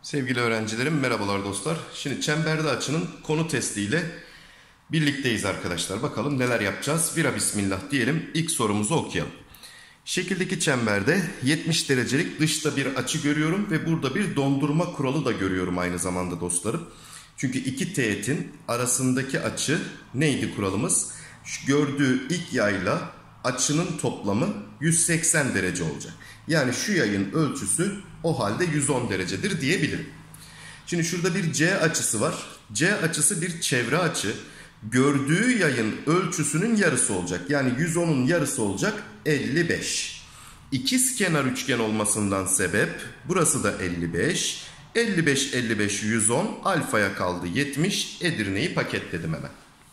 Sevgili öğrencilerim, merhabalar dostlar. Şimdi çemberde açının konu testiyle birlikteyiz arkadaşlar. Bakalım neler yapacağız. Vira bismillah diyelim. İlk sorumuzu okuyalım. Şekildeki çemberde 70 derecelik dışta bir açı görüyorum ve burada bir dondurma kuralı da görüyorum aynı zamanda dostlarım. Çünkü iki teğetin arasındaki açı neydi kuralımız? Şu gördüğü ilk yayla açının toplamı 180 derece olacak. Yani şu yayın ölçüsü o halde 110 derecedir diyebilirim. Şimdi şurada bir C açısı var. C açısı bir çevre açı. Gördüğü yayın ölçüsünün yarısı olacak. Yani 110'un yarısı olacak 55. İkizkenar üçgen olmasından sebep burası da 55. 55, 55, 110. Alfaya kaldı 70. Edirne'yi paketledim hemen.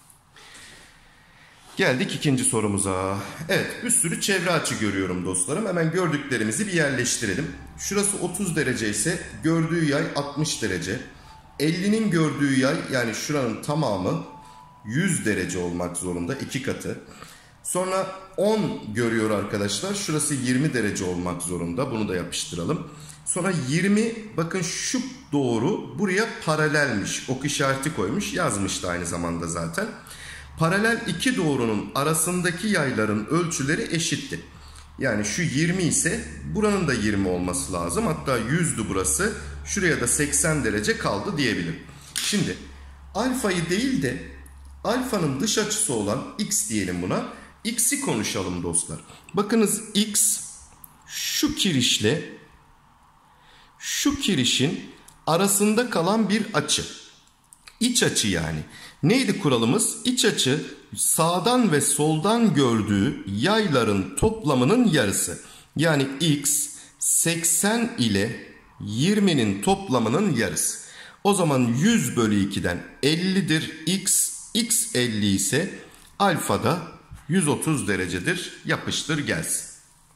Geldik ikinci sorumuza. Evet, bir sürü çevre açı görüyorum dostlarım. Hemen gördüklerimizi bir yerleştirelim. Şurası 30 derece ise gördüğü yay 60 derece. 50'nin gördüğü yay yani şuranın tamamı 100 derece olmak zorunda, 2 katı. Sonra 10 görüyor arkadaşlar. Şurası 20 derece olmak zorunda. Bunu da yapıştıralım. Sonra 20, bakın şu doğru buraya paralelmiş. Ok işareti koymuş, yazmıştı aynı zamanda zaten. Paralel iki doğrunun arasındaki yayların ölçüleri eşitti. Yani şu 20 ise buranın da 20 olması lazım. Hatta 100'dü burası. Şuraya da 80 derece kaldı diyebilirim. Şimdi alfayı değil de alfanın dış açısı olan x diyelim buna. X'i konuşalım dostlar. Bakınız x şu kirişle şu kirişin arasında kalan bir açı. İç açı yani. Neydi kuralımız? İç açı sağdan ve soldan gördüğü yayların toplamının yarısı. Yani x 80 ile 20'nin toplamının yarısı. O zaman 100 bölü 2'den 50'dir x 50 ise alfa da 130 derecedir. Yapıştır gelsin.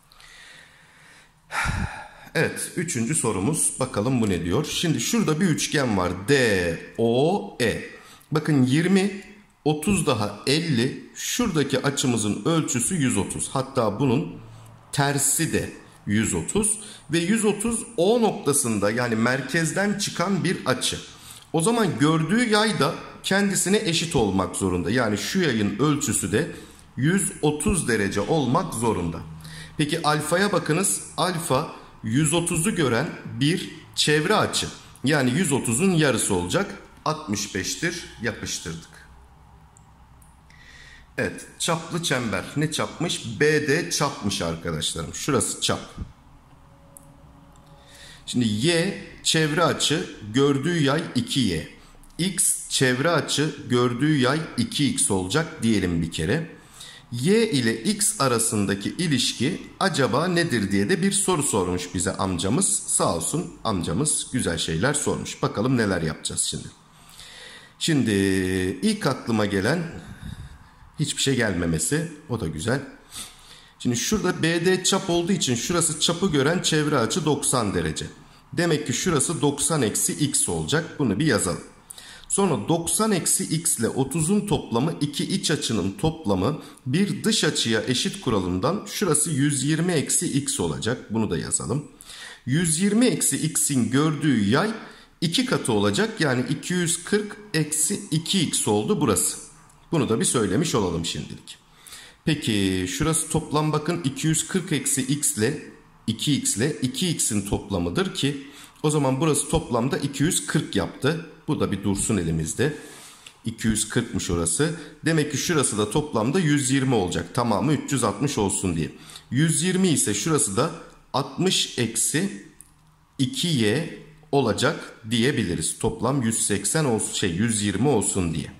Evet, üçüncü sorumuz. Bakalım bu ne diyor? Şimdi şurada bir üçgen var. DOE. Bakın 20, 30 daha 50. Şuradaki açımızın ölçüsü 130. Hatta bunun tersi de 130. Ve 130 O noktasında yani merkezden çıkan bir açı. O zaman gördüğü yay da kendisine eşit olmak zorunda. Yani şu yayın ölçüsü de 130 derece olmak zorunda. Peki alfaya bakınız. Alfa 130'u gören bir çevre açı. Yani 130'un yarısı olacak. 65'tir. Yapıştırdık. Evet. Çaplı çember. Ne çapmış? BD çapmış arkadaşlarım. Şurası çap. Şimdi Y çevre açı. Gördüğü yay 2Y. X çevre açı. Gördüğü yay 2X olacak diyelim bir kere. Y ile X arasındaki ilişki acaba nedir diye de bir soru sormuş bize amcamız. Sağ olsun amcamız güzel şeyler sormuş. Bakalım neler yapacağız şimdi. Şimdi ilk aklıma gelen hiçbir şey gelmemesi. O da güzel. Şimdi şurada BD çap olduğu için şurası çapı gören çevre açı 90 derece. Demek ki şurası 90 eksi X olacak. Bunu bir yazalım. Sonra 90 eksi x ile 30'un toplamı iki iç açının toplamı bir dış açıya eşit kuralından şurası 120 eksi x olacak. Bunu da yazalım. 120 eksi x'in gördüğü yay 2 katı olacak. Yani 240 eksi 2x oldu burası. Bunu da bir söylemiş olalım şimdilik. Peki şurası toplam bakın 240 eksi x ile 2x ile 2x'in toplamıdır ki o zaman burası toplamda 240 yaptı. Bu da bir dursun elimizde. 240'mış orası. Demek ki şurası da toplamda 120 olacak. Tamamı 360 olsun diye. 120 ise şurası da 60 eksi 2y olacak diyebiliriz. Toplam 180 olsun, 120 olsun diye.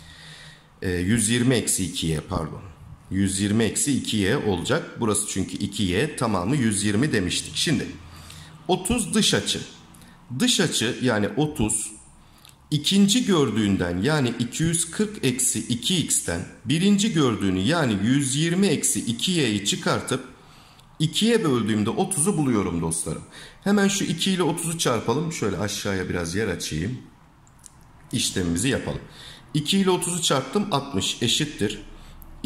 120 eksi 2y pardon. 120 eksi 2y olacak. Burası çünkü 2y, tamamı 120 demiştik. Şimdi 30 dış açı. Dış açı yani 30 ikinci gördüğünden yani 240 eksi 2x'ten birinci gördüğünü yani 120 eksi 2y'yi çıkartıp 2'ye böldüğümde 30'u buluyorum dostlarım. Hemen şu 2 ile 30'u çarpalım. Şöyle aşağıya biraz yer açayım. İşlemimizi yapalım. 2 ile 30'u çarptım, 60 eşittir.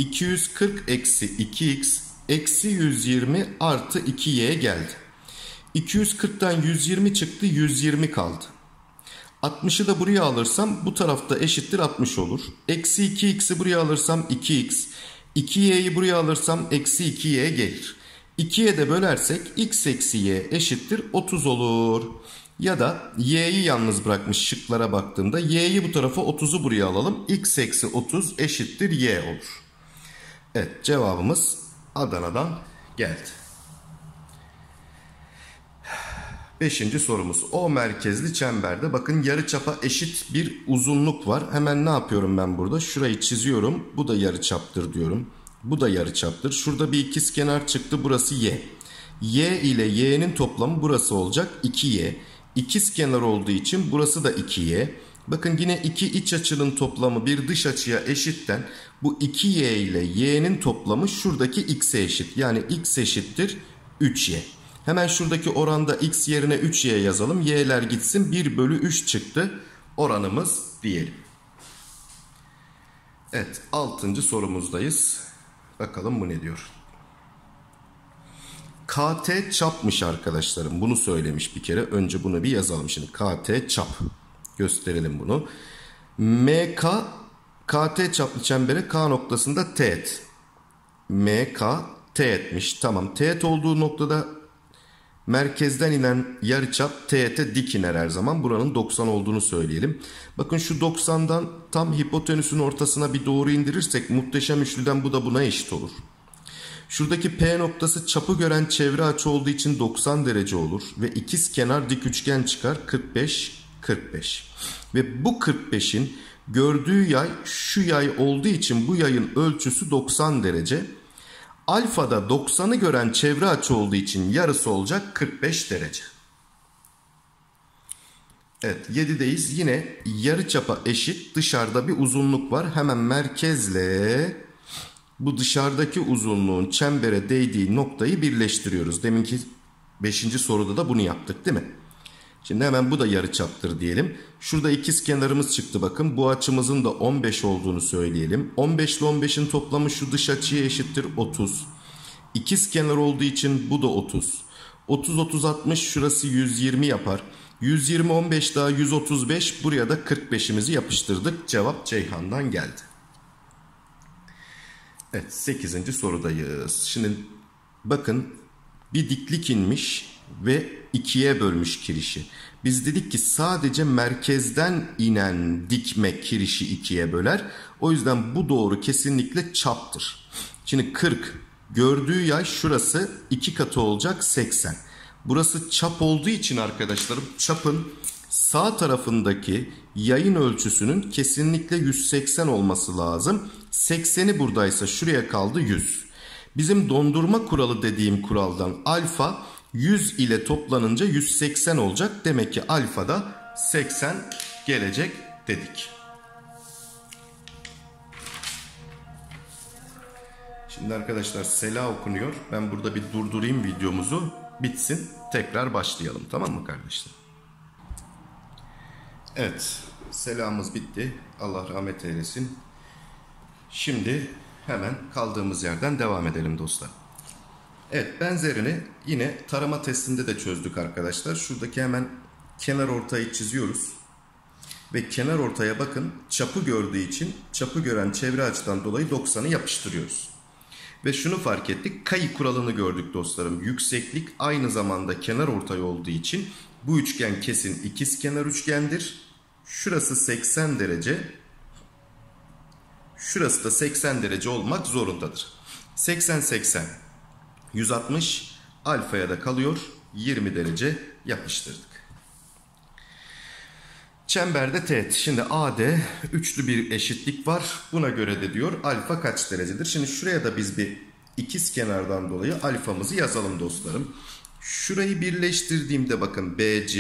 240 eksi 2x eksi 120 artı 2y geldi. 240'tan 120 çıktı, 120 kaldı. 60'ı da buraya alırsam bu tarafta eşittir 60 olur. Eksi 2x'i buraya alırsam 2x. 2y'yi buraya alırsam eksi 2y gelir. 2'ye de bölersek x eksi y eşittir 30 olur. Ya da y'yi yalnız bırakmış şıklara baktığımda y'yi bu tarafa 30'u buraya alalım. X eksi 30 eşittir y olur. Evet, cevabımız Adana'dan geldi. 5. sorumuz. O merkezli çemberde bakın yarıçapa eşit bir uzunluk var. Hemen ne yapıyorum ben burada? Şurayı çiziyorum. Bu da yarıçaptır diyorum. Bu da yarıçaptır. Şurada bir ikizkenar çıktı. Burası y. Y ile y'nin toplamı burası olacak 2y. İkizkenar olduğu için burası da 2y. Bakın yine iki iç açının toplamı bir dış açıya eşitten bu 2y ile y'nin toplamı şuradaki x'e eşit. Yani x eşittir 3y. Hemen şuradaki oranda x yerine 3y yazalım. Y'ler gitsin, 1 bölü 3 çıktı oranımız diyelim. Evet, 6. sorumuzdayız. Bakalım bu ne diyor. KT çapmış arkadaşlarım. Bunu söylemiş bir kere. Önce bunu bir yazalım. Şimdi KT çap. Gösterelim bunu. MK KT çaplı çembere K noktasında teğet. MK teğetmiş. Tamam. Teğet olduğu noktada merkezden inen yarıçap teğete dik iner her zaman. Buranın 90 olduğunu söyleyelim. Bakın şu 90'dan tam hipotenüsün ortasına bir doğru indirirsek muhteşem üçlüden bu da buna eşit olur. Şuradaki P noktası çapı gören çevre açı olduğu için 90 derece olur. Ve ikizkenar dik üçgen çıkar 45, 45. Ve bu 45'in gördüğü yay şu yay olduğu için bu yayın ölçüsü 90 derece. Alfada 90'ı gören çevre açı olduğu için yarısı olacak 45 derece. Evet, 7'deyiz. Yine yarıçapa eşit dışarıda bir uzunluk var. Hemen merkezle bu dışarıdaki uzunluğun çembere değdiği noktayı birleştiriyoruz. Deminki 5. soruda da bunu yaptık değil mi? Şimdi hemen bu da yarıçaptır diyelim. Şurada ikizkenarımız çıktı bakın. Bu açımızın da 15 olduğunu söyleyelim. 15 ile 15'in toplamı şu dış açıya eşittir 30. İkizkenar olduğu için bu da 30. 30, 30, 60 şurası 120 yapar. 120, 15 daha 135. Buraya da 45'imizi yapıştırdık. Cevap Ceyhan'dan geldi. Evet, 8. sorudayız. Şimdi bakın bir diklik inmiş ve 2'ye bölmüş kirişi. Biz dedik ki sadece merkezden inen dikme kirişi 2'ye böler. O yüzden bu doğru kesinlikle çaptır. Şimdi 40 gördüğü yay şurası 2 katı olacak 80. Burası çap olduğu için arkadaşlarım çapın sağ tarafındaki yayın ölçüsünün kesinlikle 180 olması lazım. 80'i buradaysa şuraya kaldı 100. Bizim dondurma kuralı dediğim kuraldan alfa 100 ile toplanınca 180 olacak. Demek ki alfa da 80 gelecek dedik. Şimdi arkadaşlar sela okunuyor. Ben burada bir durdurayım videomuzu. Bitsin. Tekrar başlayalım. Tamam mı kardeşler? Evet. Selamımız bitti. Allah rahmet eylesin. Şimdi hemen kaldığımız yerden devam edelim dostlar. Evet, benzerini yine tarama testinde de çözdük arkadaşlar. Şuradaki hemen kenar ortayı çiziyoruz. Ve kenar ortaya bakın çapı gördüğü için çapı gören çevre açıdan dolayı 90'ı yapıştırıyoruz. Ve şunu fark ettik. Kayı kuralını gördük dostlarım. Yükseklik aynı zamanda kenar ortay olduğu için bu üçgen kesin ikizkenar üçgendir. Şurası 80 derece. Şurası da 80 derece olmak zorundadır. 80 80 160 alfaya da kalıyor 20 derece yapıştırdık. Çemberde teğet. Şimdi AD üçlü bir eşitlik var. Buna göre de diyor alfa kaç derecedir? Şimdi şuraya da biz bir ikizkenardan dolayı alfamızı yazalım dostlarım. Şurayı birleştirdiğimde bakın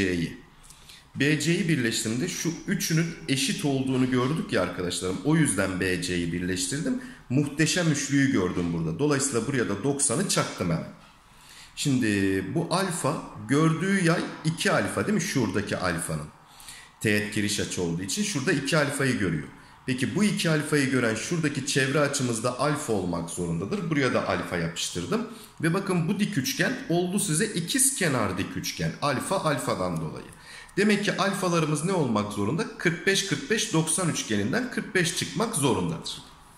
BC'yi birleştirdiğimde şu üçünün eşit olduğunu gördük ya arkadaşlarım. O yüzden BC'yi birleştirdim. Muhteşem üçlüyü gördüm burada. Dolayısıyla buraya da 90'ı çaktım hemen. Şimdi bu alfa gördüğü yay 2 alfa değil mi? Şuradaki alfanın. Teğet giriş açı olduğu için şurada 2 alfayı görüyor. Peki bu iki alfayı gören şuradaki çevre açımız da alfa olmak zorundadır. Buraya da alfa yapıştırdım. Ve bakın bu dik üçgen oldu size ikizkenar dik üçgen. Alfa alfadan dolayı. Demek ki alfalarımız ne olmak zorunda? 45-45-90 üçgeninden 45 çıkmak zorundadır.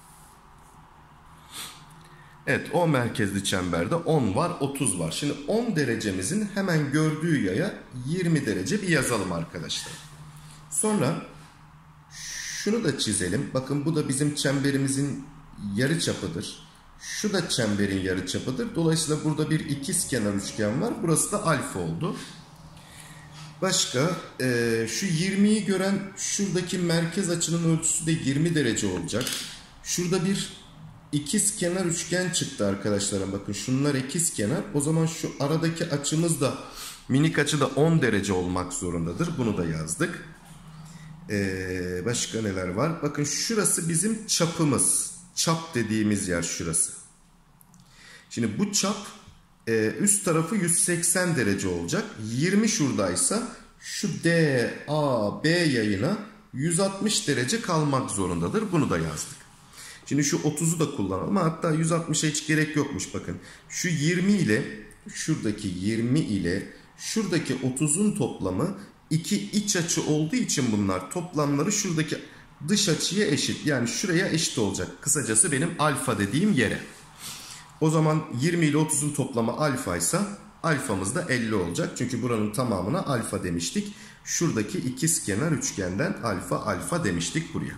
Evet, O merkezli çemberde 10 var, 30 var. Şimdi 10 derecemizin hemen gördüğü yaya 20 derece bir yazalım arkadaşlar. Sonra şunu da çizelim. Bakın bu da bizim çemberimizin yarıçapıdır. Şu da çemberin yarıçapıdır. Dolayısıyla burada bir ikizkenar üçgen var. Burası da alfa oldu. Başka şu 20'yi gören şuradaki merkez açının ölçüsü de 20 derece olacak. Şurada bir ikizkenar üçgen çıktı arkadaşlarım. Bakın şunlar ikizkenar. O zaman şu aradaki açımız da minik açı da 10 derece olmak zorundadır. Bunu da yazdık. Başka neler var? Bakın şurası bizim çapımız. Çap dediğimiz yer şurası. Şimdi bu çap üst tarafı 180 derece olacak. 20 şuradaysa şu DAB yayına 160 derece kalmak zorundadır. Bunu da yazdık. Şimdi şu 30'u da kullanalım. Hatta 160'a hiç gerek yokmuş bakın. Şu 20 ile şuradaki 20 ile şuradaki 30'un toplamı iki iç açı olduğu için bunlar toplamları şuradaki dış açıya eşit. Yani şuraya eşit olacak. Kısacası benim alfa dediğim yere. O zaman 20 ile 30'un toplamı alfa ise alfamız da 50 olacak. Çünkü buranın tamamına alfa demiştik. Şuradaki ikizkenar üçgenden alfa alfa demiştik buraya.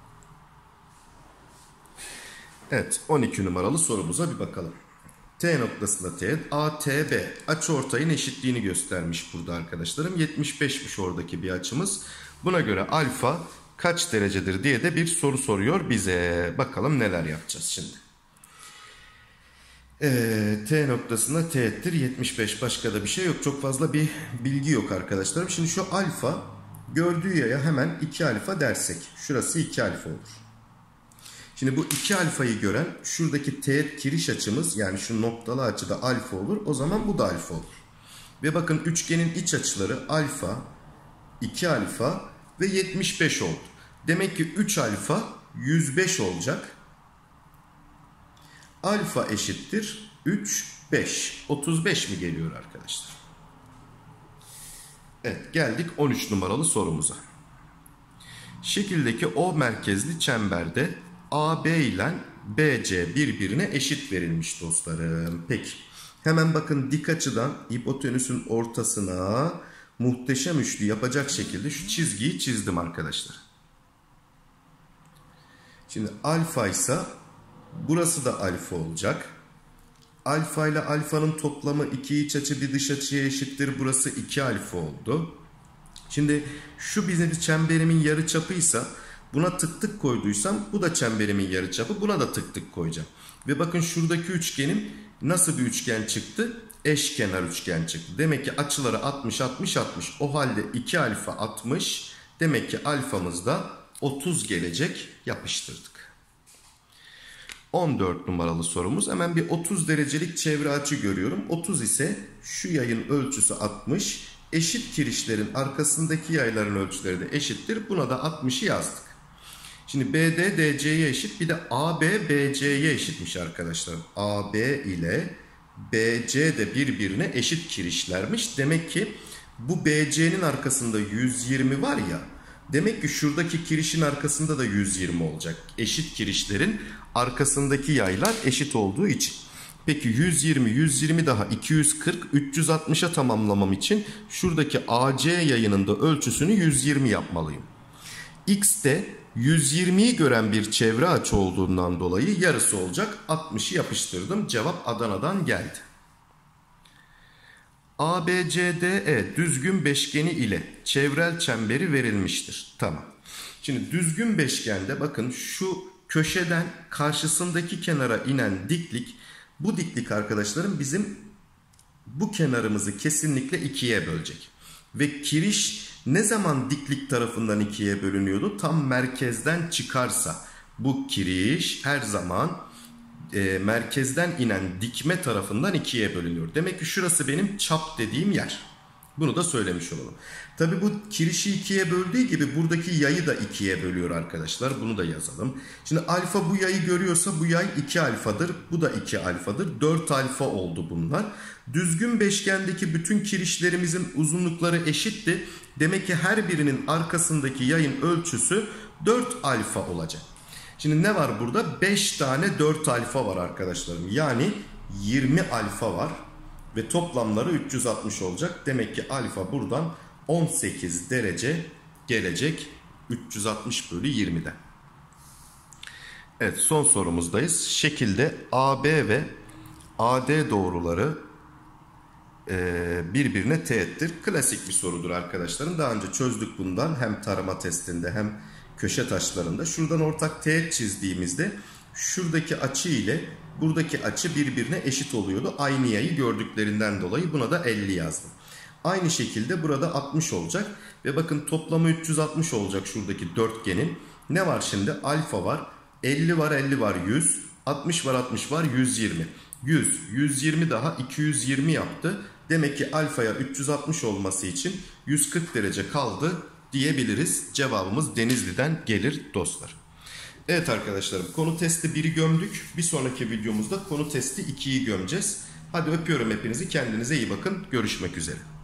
Evet, 12 numaralı sorumuza bir bakalım. T noktasında teğet ATB açıortayın eşitliğini göstermiş burada arkadaşlarım. 75'miş oradaki bir açımız. Buna göre alfa kaç derecedir diye de bir soru soruyor bize. Bakalım neler yapacağız şimdi. T noktasında teğettir 75, başka da bir şey yok. Çok fazla bir bilgi yok arkadaşlarım. Şimdi şu alfa gördüğü yaya hemen 2 alfa dersek. Şurası 2 alfa olur. Şimdi bu 2 alfayı gören şuradaki teğet kiriş açımız, yani şu noktalı açıda alfa olur. O zaman bu da alfa olur. Ve bakın üçgenin iç açıları alfa, 2 alfa ve 75 oldu. Demek ki 3 alfa 105 olacak. Alfa eşittir 3, 5. 35 mi geliyor arkadaşlar? Evet, geldik 13 numaralı sorumuza. Şekildeki O merkezli çemberde AB ile BC birbirine eşit verilmiş dostlarım. Peki. Hemen bakın dik açıdan hipotenüsün ortasına muhteşem üçlü yapacak şekilde şu çizgiyi çizdim arkadaşlar. Şimdi alfa ise burası da alfa olacak. Alfa ile alfanın toplamı 2 iç açı bir dış açıya eşittir. Burası 2 alfa oldu. Şimdi şu bizim çemberimin yarıçapıysa buna tık tık koyduysam bu da çemberimin yarıçapı. Buna da tık tık koyacağım. Ve bakın şuradaki üçgenim nasıl bir üçgen çıktı? Eşkenar üçgen çıktı. Demek ki açıları 60 60 60. O halde 2 alfa 60. Demek ki alfamız da 30 gelecek. Yapıştırdık. 14 numaralı sorumuz. Hemen bir 30 derecelik çevre açı görüyorum. 30 ise şu yayın ölçüsü 60. Eşit kirişlerin arkasındaki yayların ölçüleri de eşittir. Buna da 60'ı yazdık. Şimdi BD DC'ye eşit. Bir de AB BC'ye eşitmiş arkadaşlar. AB ile BC de birbirine eşit kirişlermiş. Demek ki bu BC'nin arkasında 120 var ya. Demek ki şuradaki kirişin arkasında da 120 olacak. Eşit kirişlerin arkasındaki yaylar eşit olduğu için. Peki 120, 120 daha 240, 360'a tamamlamam için şuradaki AC yayının da ölçüsünü 120 yapmalıyım. X'te 120'yi gören bir çevre açı olduğundan dolayı yarısı olacak. 60'ı yapıştırdım. Cevap Adana'dan geldi. ABCDE düzgün beşgeni ile çevrel çemberi verilmiştir. Tamam. Şimdi düzgün beşgende bakın şu köşeden karşısındaki kenara inen diklik, bu diklik arkadaşlarım bizim bu kenarımızı kesinlikle ikiye bölecek. Ve kiriş ne zaman diklik tarafından ikiye bölünüyordu? Tam merkezden çıkarsa bu kiriş her zaman merkezden inen dikme tarafından ikiye bölünüyor. Demek ki şurası benim çap dediğim yer. Bunu da söylemiş olalım. Tabi bu kirişi ikiye böldüğü gibi buradaki yayı da ikiye bölüyor arkadaşlar. Bunu da yazalım. Şimdi alfa bu yayı görüyorsa bu yay 2 alfadır. Bu da 2 alfadır. 4 alfa oldu bunlar. Düzgün beşgendeki bütün kirişlerimizin uzunlukları eşitti. Demek ki her birinin arkasındaki yayın ölçüsü 4 alfa olacak. Şimdi ne var burada? 5 tane 4 alfa var arkadaşlarım. Yani 20 alfa var. Ve toplamları 360 olacak. Demek ki alfa buradan 18 derece gelecek. 360 bölü 20'den. Evet, son sorumuzdayız. Şekilde AB ve AD doğruları birbirine teğettir. Klasik bir sorudur arkadaşlarım. Daha önce çözdük bundan. Hem tarama testinde hem köşe taşlarında. Şuradan ortak teğet çizdiğimizde şuradaki açı ile buradaki açı birbirine eşit oluyordu. Aynı yayı gördüklerinden dolayı buna da 50 yazdım. Aynı şekilde burada 60 olacak. Ve bakın toplamı 360 olacak şuradaki dörtgenin. Ne var şimdi? Alfa var. 50 var, 50 var, 100. 60 var, 60 var, 120. 100, 120 daha 220 yaptı. Demek ki alfaya 360 olması için 140 derece kaldı diyebiliriz. Cevabımız Denizli'den gelir dostlar. Evet arkadaşlarım, konu testi 1'i gömdük. Bir sonraki videomuzda konu testi 2'yi gömeceğiz. Hadi öpüyorum hepinizi. Kendinize iyi bakın. Görüşmek üzere.